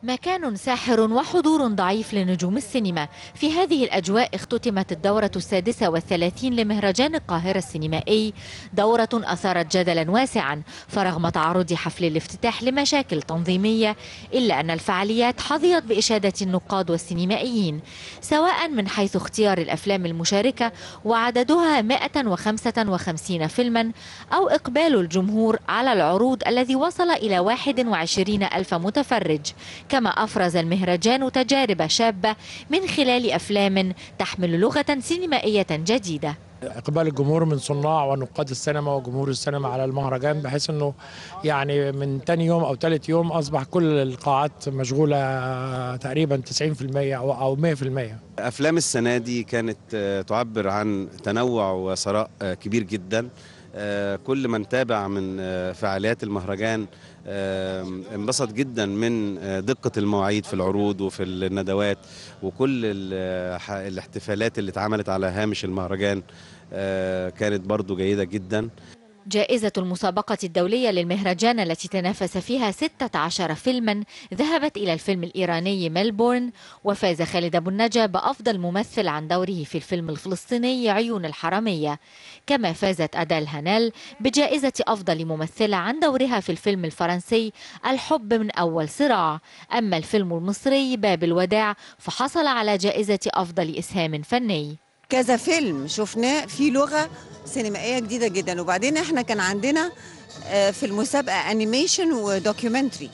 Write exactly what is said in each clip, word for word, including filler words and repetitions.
مكان ساحر وحضور ضعيف لنجوم السينما. في هذه الأجواء اختتمت الدورة السادسة والثلاثين لمهرجان القاهرة السينمائي، دورة أثارت جدلا واسعا، فرغم تعرض حفل الافتتاح لمشاكل تنظيمية إلا أن الفعاليات حظيت بإشادة النقاد والسينمائيين، سواء من حيث اختيار الأفلام المشاركة وعددها مئة وخمسة وخمسين فيلما، أو إقبال الجمهور على العروض الذي وصل إلى واحد وعشرين ألف متفرج. كما أفرز المهرجان تجارب شابة من خلال أفلام تحمل لغة سينمائية جديدة. إقبال الجمهور من صناع ونقاد السينما وجمهور السينما على المهرجان، بحيث أنه يعني من تاني يوم أو ثالث يوم أصبح كل القاعات مشغولة تقريبا تسعين بالمئة أو مئة بالمئة. أفلام السنة دي كانت تعبر عن تنوع وثراء كبير جدا. كل من تابع من فعاليات المهرجان انبسط جدا من دقة المواعيد في العروض وفي الندوات، وكل الاحتفالات اللي اتعملت على هامش المهرجان كانت برضو جيدة جدا. جائزة المسابقة الدولية للمهرجان التي تنافس فيها ستة عشر فيلما ذهبت إلى الفيلم الإيراني ميلبورن، وفاز خالد أبو النجا بأفضل ممثل عن دوره في الفيلم الفلسطيني عيون الحرامية. كما فازت أدال هانال بجائزة أفضل ممثلة عن دورها في الفيلم الفرنسي الحب من أول صراع. أما الفيلم المصري باب الوداع فحصل على جائزة أفضل إسهام فني. كذا فيلم شفناه في لغة سينمائية جديدة جدا، وبعدين احنا كان عندنا في المسابقة انيميشن ودوكيومنتري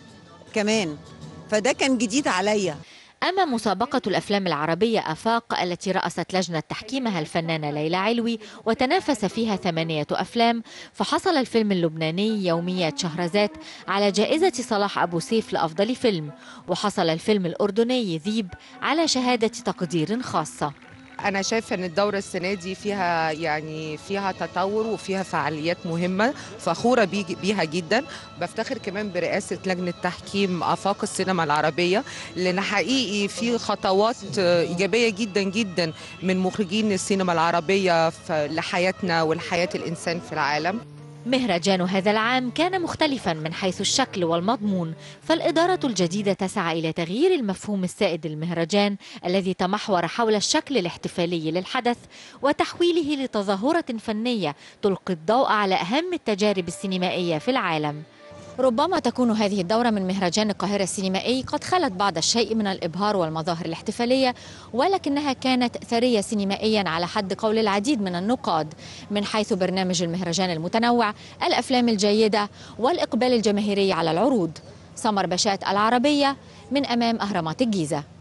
كمان، فده كان جديد عليا. أما مسابقة الأفلام العربية آفاق التي رأست لجنة تحكيمها الفنانة ليلى علوي وتنافس فيها ثمانية أفلام، فحصل الفيلم اللبناني يوميات شهرزاد على جائزة صلاح أبو سيف لأفضل فيلم، وحصل الفيلم الأردني ذيب على شهادة تقدير خاصة. أنا شايفة إن الدورة السنة دي فيها يعني فيها تطور وفيها فعاليات مهمة، فخورة بيها جدا. بفتخر كمان برئاسة لجنة تحكيم آفاق السينما العربية، لأن حقيقي في خطوات إيجابية جدا جدا من مخرجين السينما العربية لحياتنا ولحياة الإنسان في العالم. مهرجان هذا العام كان مختلفا من حيث الشكل والمضمون، فالإدارة الجديدة تسعى إلى تغيير المفهوم السائد للمهرجان الذي تمحور حول الشكل الاحتفالي للحدث وتحويله لتظاهرة فنية تلقي الضوء على أهم التجارب السينمائية في العالم. ربما تكون هذه الدورة من مهرجان القاهرة السينمائي قد خلت بعض الشيء من الإبهار والمظاهر الاحتفالية، ولكنها كانت ثرية سينمائيا على حد قول العديد من النقاد، من حيث برنامج المهرجان المتنوع، الأفلام الجيدة، والإقبال الجماهيري على العروض. سمر بشات، العربية، من أمام أهرامات الجيزة.